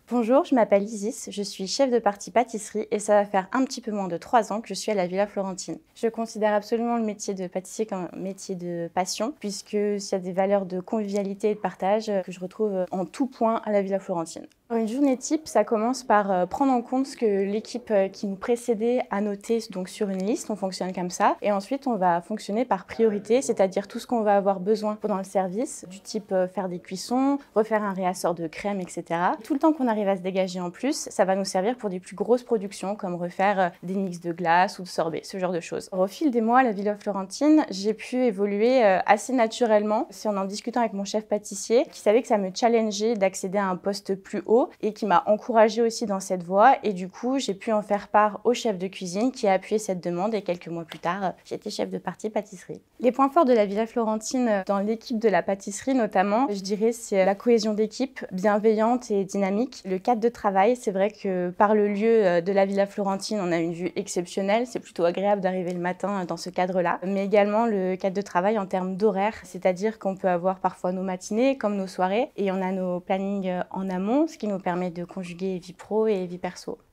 Bonjour, je m'appelle Isis, je suis chef de partie pâtisserie et ça va faire un petit peu moins de 3 ans que je suis à la Villa Florentine. Je considère absolument le métier de pâtissier comme un métier de passion puisqu'il y a des valeurs de convivialité et de partage que je retrouve en tout point à la Villa Florentine. Une journée type, ça commence par prendre en compte ce que l'équipe qui nous précédait a noté donc sur une liste, on fonctionne comme ça. Et ensuite, on va fonctionner par priorité, c'est-à-dire tout ce qu'on va avoir besoin pendant le service, du type faire des cuissons, refaire un réassort de crème, etc. Tout le temps qu'on arrive à se dégager en plus, ça va nous servir pour des plus grosses productions, comme refaire des mix de glace ou de sorbet, ce genre de choses. Au fil des mois à la Villa Florentine, j'ai pu évoluer assez naturellement. C'est en discutant avec mon chef pâtissier, qui savait que ça me challengeait d'accéder à un poste plus haut, et qui m'a encouragée aussi dans cette voie. Et du coup, j'ai pu en faire part au chef de cuisine qui a appuyé cette demande et quelques mois plus tard, j'étais chef de partie pâtisserie. Les points forts de la Villa Florentine dans l'équipe de la pâtisserie notamment, je dirais c'est la cohésion d'équipe bienveillante et dynamique. Le cadre de travail, c'est vrai que par le lieu de la Villa Florentine, on a une vue exceptionnelle. C'est plutôt agréable d'arriver le matin dans ce cadre-là. Mais également le cadre de travail en termes d'horaire, c'est-à-dire qu'on peut avoir parfois nos matinées comme nos soirées et on a nos plannings en amont, ce qui nous permet de conjuguer vie pro et vie perso.